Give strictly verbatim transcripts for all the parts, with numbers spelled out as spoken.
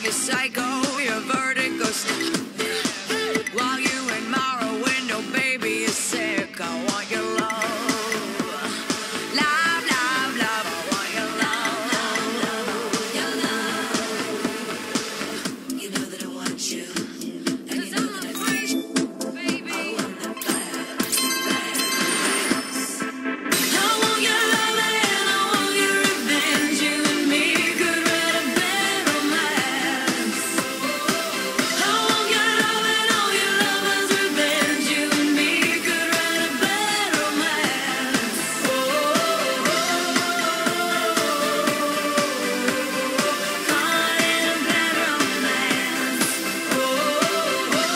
a psycho, your vertigo stick. While you admire a window, baby, you're sick. I want your love. Love, love, love, I want your love. Your love. You know that I want you. And you know that I need you. Baby. I want the best, best. I want your love and I want your revenge. You and me could write a bad romance. I want your love and all your lovers' revenge. You and me could write a bad romance. Oh, oh, oh, caught in a bad romance. Oh, oh, oh,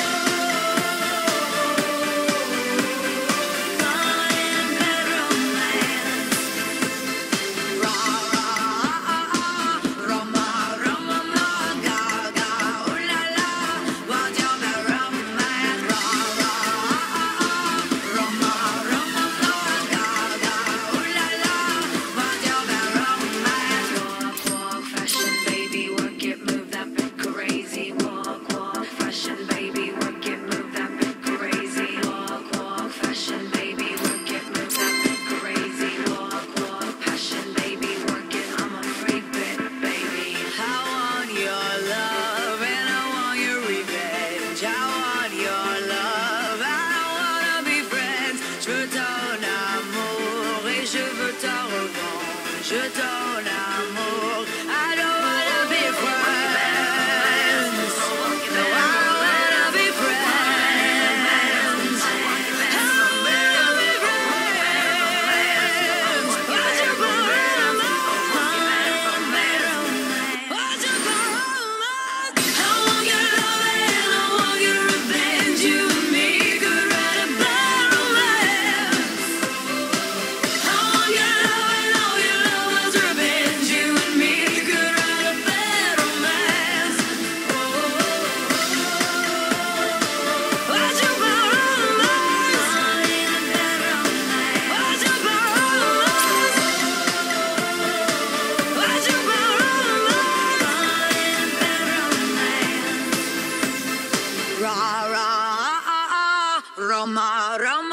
caught in a bad romance. Ra ra Roma Roma ma ga ga ooh la la, what's your bad romance? Ra ra Roma Roma ma ga ga ooh la la, what's your bad romance? Walk walk fashion baby, work it, move that bit crazy. Walk walk fashion baby, work it, move that bit crazy. Walk walk fashion baby, work it, move that bit crazy. Walk walk passion baby, work it, I'm a freak bit baby. I want your love and I want your revenge. I want your love, I wanna be friends. Je veux ton amour et je veux ta revanche. Je ton amour, I don't wanna be friends. No, I wanna be friends. I wanna be friends. What's your problem? What's your problem? I want your love and I want your revenge. You and me could write a bad romance. I want your love and all your lovers' revenge. You and me could write a bad romance. Oh, what's your problem? What's your problem? What's your problem? Ra ra Roma Roma.